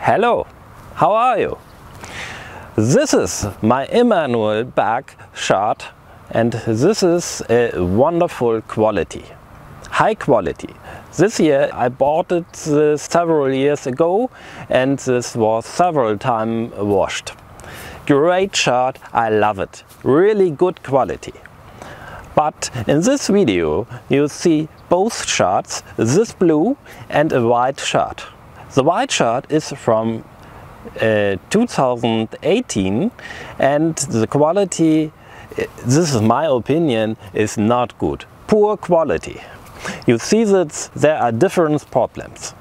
Hello, how are you? This is my Emmanuel bag shirt and this is a wonderful quality, high quality. This year I bought it several years ago and this was several times washed. Great shirt, I love it, really good quality. But in this video you see both shirts, this blue and a white shirt. The white shirt is from 2018 and the quality, this is my opinion, is not good. Poor quality. You see that there are different problems.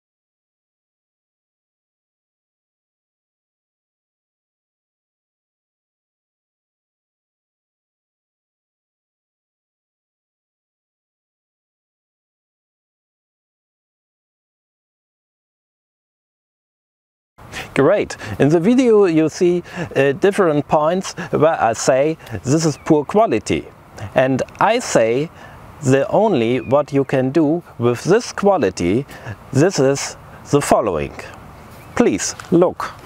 Great! In the video you see different points where I say this is poor quality. And I say the only what you can do with this quality, this is the following. Please look.